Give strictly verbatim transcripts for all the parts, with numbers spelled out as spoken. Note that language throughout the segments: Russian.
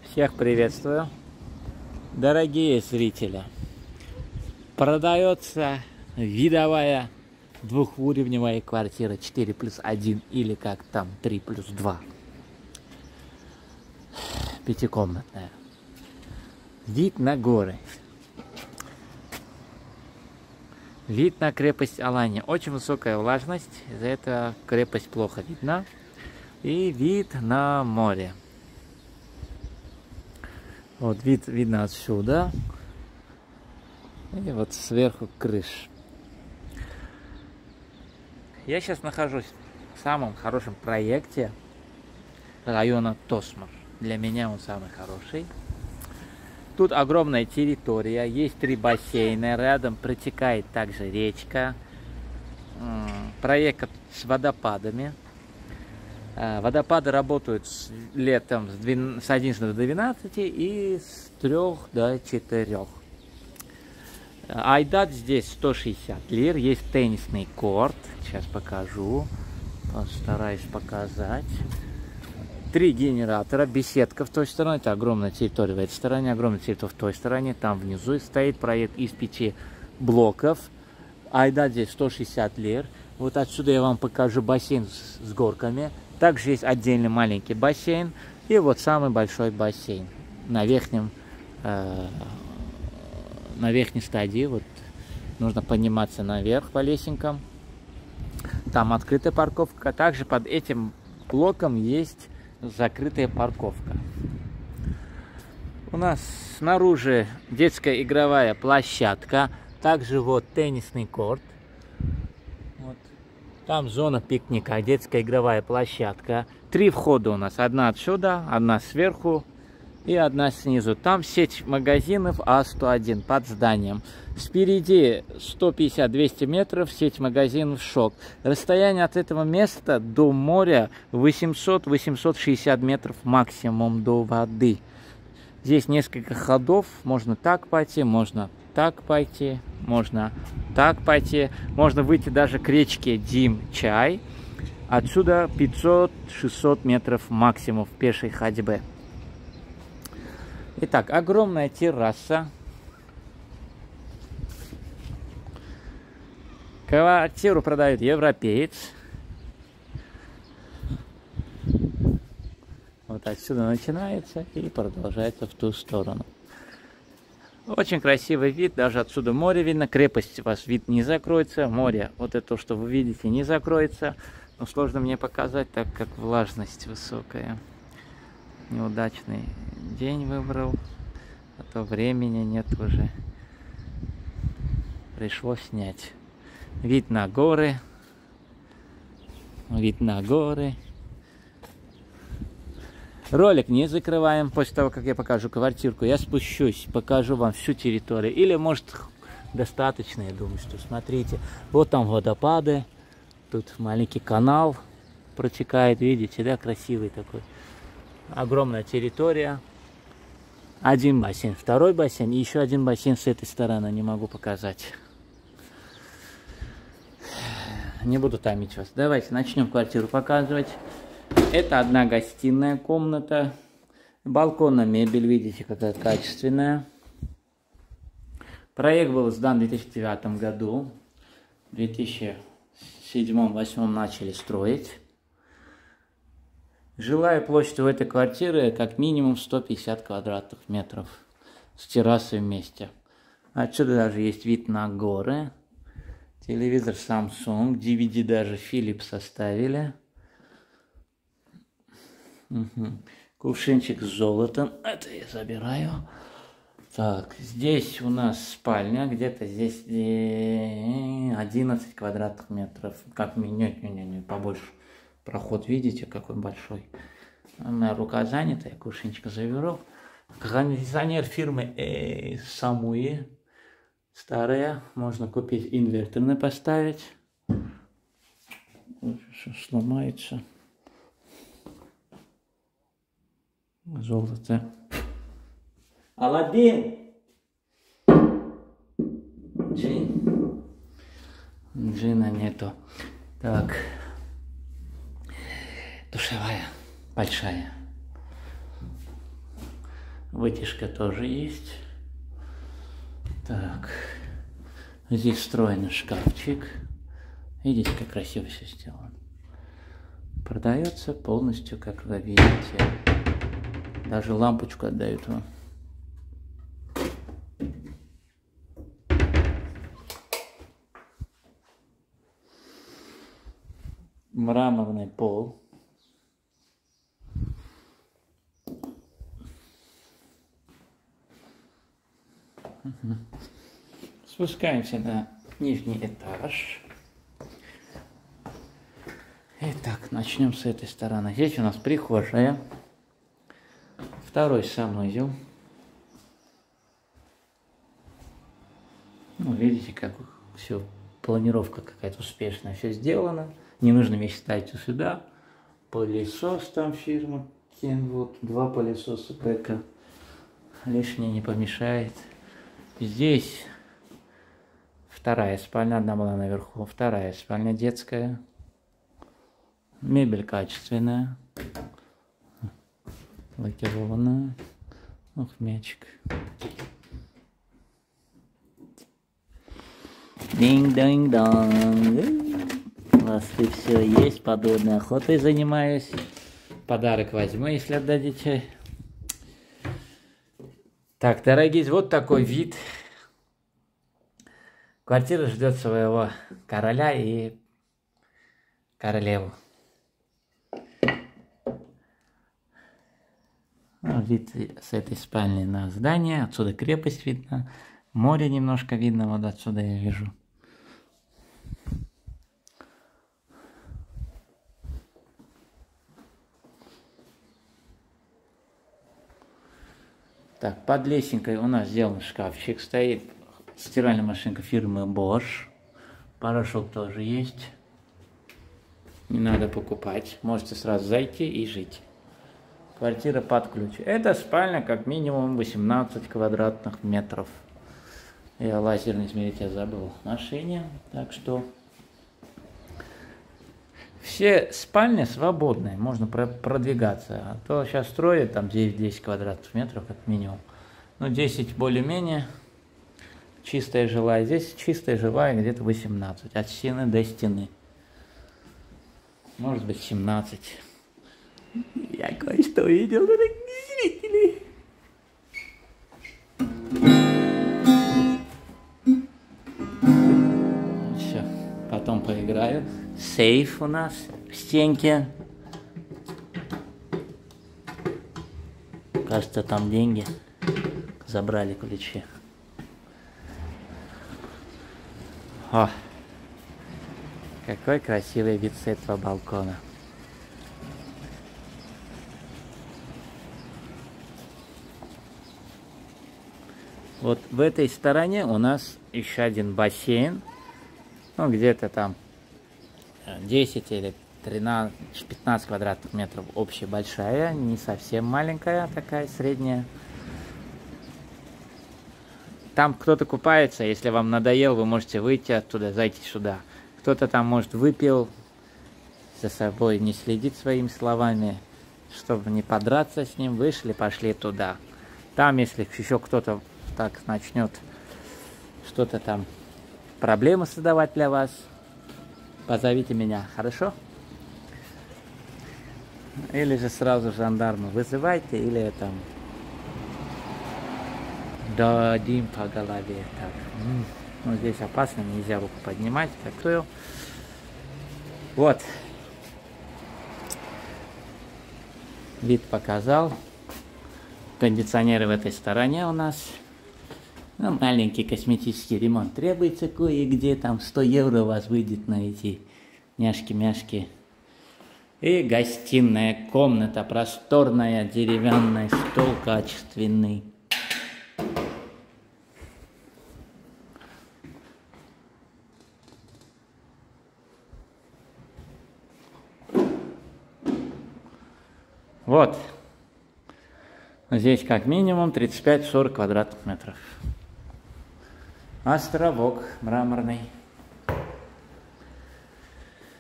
Всех приветствую, дорогие зрители. Продается видовая двухуровневая квартира четыре плюс один или как там три плюс два. Пятикомнатная. Вид на горы. Вид на крепость Аланья. Очень высокая влажность, из-за этого крепость плохо видна. И вид на море. Вот вид видно отсюда. И вот сверху крыш. Я сейчас нахожусь в самом хорошем проекте района Тосмор. Для меня он самый хороший. Тут огромная территория, есть три бассейна, рядом протекает также речка. Проект с водопадами. Водопады работают с летом с одиннадцати до двенадцати и с трёх до четырёх. Айдат здесь сто шестьдесят лир, есть теннисный корт, сейчас покажу, постараюсь показать. Три генератора, беседка в той стороне, это огромная территория в этой стороне, огромная территория в той стороне, там внизу стоит проект из пяти блоков. Айдат здесь сто шестьдесят лир. Вот отсюда я вам покажу бассейн с, с горками. Также есть отдельный маленький бассейн и вот самый большой бассейн на верхнем, э, на верхней стадии. Вот нужно подниматься наверх по лесенкам. Там открытая парковка. Также под этим блоком есть закрытая парковка. У нас снаружи детская игровая площадка. Также вот теннисный корт. Вот. Там зона пикника, детская игровая площадка. Три входа у нас. Одна отсюда, одна сверху и одна снизу. Там сеть магазинов А сто один под зданием. Спереди сто пятьдесят — двести метров сеть магазинов «Шок». Расстояние от этого места до моря восемьсот — восемьсот шестьдесят метров максимум до воды. Здесь несколько ходов. Можно так пойти, можно так пойти, можно так пойти. Можно выйти даже к речке Дим-Чай. Отсюда пятьсот — шестьсот метров максимум в пешей ходьбе. Итак, огромная терраса. Квартиру продает европеец. Вот отсюда начинается и продолжается в ту сторону. Очень красивый вид, даже отсюда море видно. Крепость у вас вид не закроется. Море, вот это, что вы видите, не закроется. Но сложно мне показать, так как влажность высокая. Неудачный день выбрал, а то времени нет уже. Пришлось снять. Вид на горы. Вид на горы. Ролик не закрываем. После того, как я покажу квартирку, я спущусь, покажу вам всю территорию. Или, может, достаточно, я думаю, что смотрите. Вот там водопады. Тут маленький канал протекает. Видите, да, красивый такой. Огромная территория. Один бассейн, второй бассейн. И еще один бассейн с этой стороны. Не могу показать. Не буду томить вас. Давайте начнем квартиру показывать. Это одна гостиная комната. Балконная мебель, видите, какая качественная. Проект был сдан в две тысячи девятом году. В две тысячи седьмом — две тысячи восьмом начали строить. Жилая площадь у этой квартиры как минимум сто пятьдесят квадратных метров. С террасой вместе. Отсюда даже есть вид на горы. Телевизор Samsung. ди ви ди даже Philips оставили. Угу. Кувшинчик с золотом. Это я забираю. Так, здесь у нас спальня. Где-то здесь одиннадцать квадратных метров. Как нет, не, не, не, побольше. Проход, видите, какой большой. Моя рука занята, я кувшинчик заберу. Кондиционер фирмы э, Самуи. Старая. Можно купить инверторный, поставить. Сломается. Золото. Аладдин! Джин. Джина нету. Так. Душевая. Большая. Вытяжка тоже есть. Так. Здесь встроенный шкафчик. Видите, как красиво все сделано. Продается полностью, как вы видите. Даже лампочку отдают вам. Мраморный пол. Угу. Спускаемся на нижний этаж. Итак, начнем с этой стороны. Здесь у нас прихожая. Второй санузел. Ну, видите, как все, планировка какая-то успешная, все сделано. Не нужно вещи ставить сюда. Пылесос там фирма Kenwood. Два пылесоса Пека. Лишнее не помешает. Здесь вторая спальня. Одна была наверху. Вторая спальня детская. Мебель качественная. Лакированная. Ух, мячик. Динг-динг-донг. У вас тут все есть, подводной охотой занимаюсь. Подарок возьму, если отдадите. Так, дорогие, вот такой вид. Квартира ждет своего короля и королеву. Вид с этой спальни на здание. Отсюда крепость видно. Море немножко видно, вот отсюда я вижу. Так, под лесенкой у нас сделан шкафчик. Стоит стиральная машинка фирмы Bosch. Порошок тоже есть. Не надо покупать. Можете сразу зайти и жить. Квартира под ключ. Это спальня как минимум восемнадцать квадратных метров. Я лазерный измеритель забыл в машине. Так что все спальни свободные. Можно продвигаться. А то сейчас строят там девять-десять квадратных метров как минимум. Ну десять более-менее. Чистая жилая. Здесь чистая жилая где-то восемнадцать. От стены до стены. Может быть семнадцать. Я кое-что видел, дорогие зрители. Все, потом поиграю. Сейф у нас в стенке. Кажется, там деньги. Забрали ключи. О, какой красивый вид с этого балкона. Вот в этой стороне у нас еще один бассейн. Ну, где-то там десять или тринадцать-пятнадцать квадратных метров. Общая большая, не совсем маленькая, такая средняя. Там кто-то купается, если вам надоел, вы можете выйти оттуда, зайти сюда. Кто-то там, может, выпил, за собой не следит своими словами, чтобы не подраться с ним, вышли, пошли туда. Там, если еще кто-то так начнет что-то там, проблемы создавать для вас, позовите меня, хорошо? Или же сразу жандарма вызывайте, или там дадим по голове. Так. Ну, здесь опасно, нельзя руку поднимать, такую. Вот. Вид показал. Кондиционеры в этой стороне у нас. Ну, маленький косметический ремонт требуется кое-где, там сто евро у вас выйдет на эти няшки-мяшки. И гостиная комната, просторная, деревянный стол качественный. Вот. Здесь как минимум тридцать пять-сорок квадратных метров. Островок мраморный.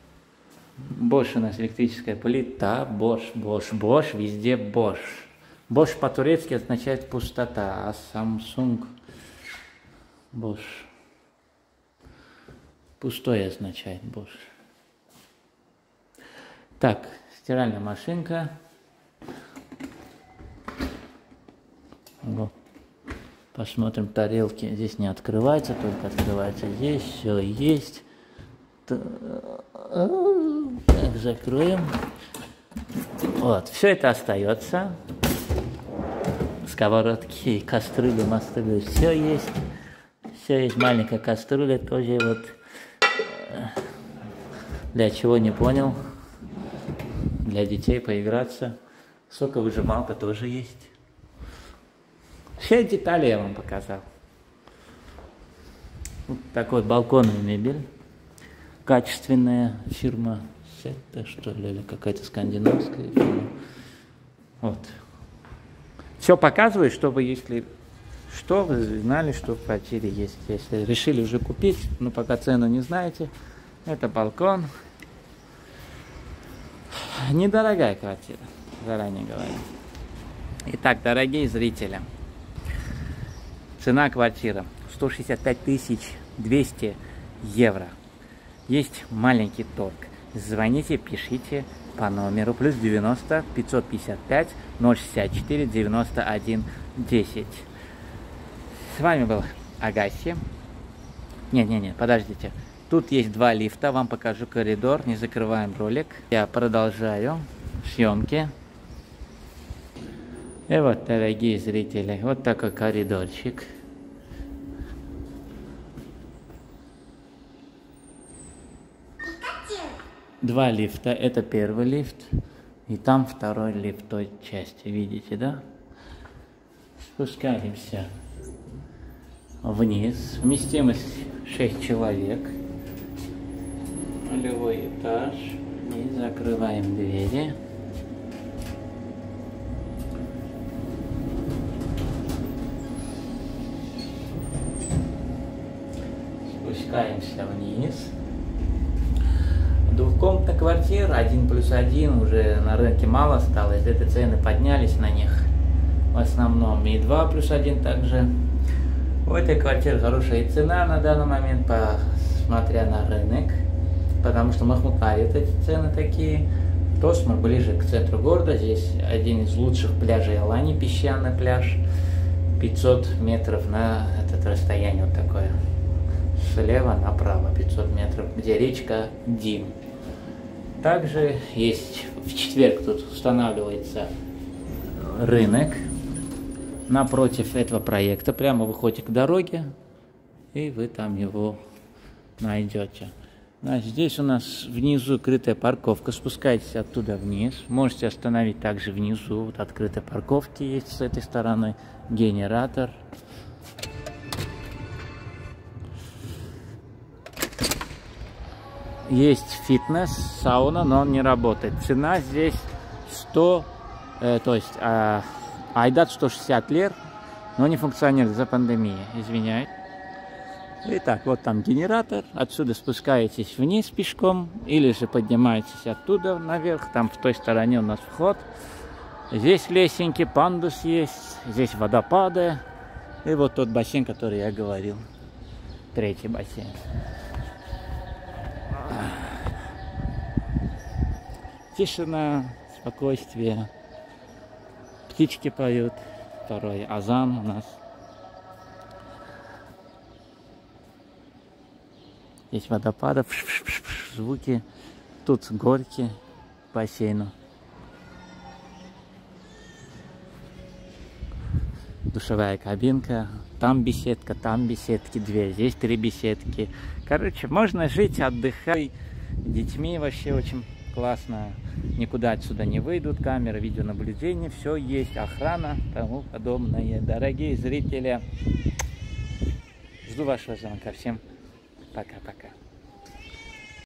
Bosch у нас электрическая плита. Bosch, Bosch, Bosch. Везде Bosch. Bosch по-турецки означает пустота, а Samsung Bosch пустой означает Bosch. Так, стиральная машинка. Вот. Посмотрим тарелки. Здесь не открывается, только открывается здесь. Все есть. Так, закроем. Вот, все это остается. Сковородки, кастрюли, мастыры, все есть. Все есть. Маленькая кастрюля тоже вот. Для чего, не понял. Для детей поиграться. Соковыжималка тоже есть. Все детали я вам показал. Вот такой балконная мебель. Качественная фирма. Это что ли, или какая-то скандинавская фирма. Вот. Все показываю, чтобы, если что, вы знали, что в квартире есть. Если решили уже купить, но пока цену не знаете, это балкон. Недорогая квартира, заранее говорю. Итак, дорогие зрители, цена квартиры сто шестьдесят пять тысяч двести евро. Есть маленький торг. Звоните, пишите по номеру плюс девяносто пятьсот пятьдесят пять ноль шестьдесят четыре девяносто один десять. С вами был Агаси. Нет, нет, нет, подождите. Тут есть два лифта, вам покажу коридор, не закрываем ролик. Я продолжаю съемки. И вот, дорогие зрители, вот такой коридорчик. Два лифта, это первый лифт, и там второй лифт в той части, видите, да? Спускаемся вниз, вместимость шесть человек, нулевой этаж, и закрываем двери. Спускаемся вниз. Двухкомнатная квартира, один плюс один, уже на рынке мало осталось, это цены поднялись на них в основном, и два плюс один также. У этой квартиры хорошая цена на данный момент, посмотря на рынок, потому что Махмутаре эти цены такие. Тосмар ближе к центру города, здесь один из лучших пляжей Алании, песчаный пляж, пятьсот метров на это расстояние вот такое. Слева направо пятьсот метров, где речка Дим. Также есть в четверг тут устанавливается рынок напротив этого проекта. Прямо выходите к дороге, и вы там его найдете. Значит, здесь у нас внизу крытая парковка. Спускайтесь оттуда вниз. Можете остановить также внизу. Вот открытая парковка есть с этой стороны. Генератор. Есть фитнес, сауна, но он не работает. Цена здесь сто, э, то есть э, айдат сто шестьдесят лир, но не функционирует за пандемией, извиняюсь. Итак, вот там генератор, отсюда спускаетесь вниз пешком, или же поднимаетесь оттуда наверх, там в той стороне у нас вход. Здесь лесенки, пандус есть, здесь водопады, и вот тот бассейн, который я говорил, третий бассейн. Тишина, спокойствие, птички поют, второй азан у нас. Здесь водопадов, звуки, тут горки к бассейну. Душевая кабинка, там беседка, там беседки две, здесь три беседки. Короче, можно жить, отдыхать с детьми, вообще очень классно. Никуда отсюда не выйдут, камеры видеонаблюдения, все есть, охрана, тому подобное. Дорогие зрители, жду вашего звонка. Всем пока-пока.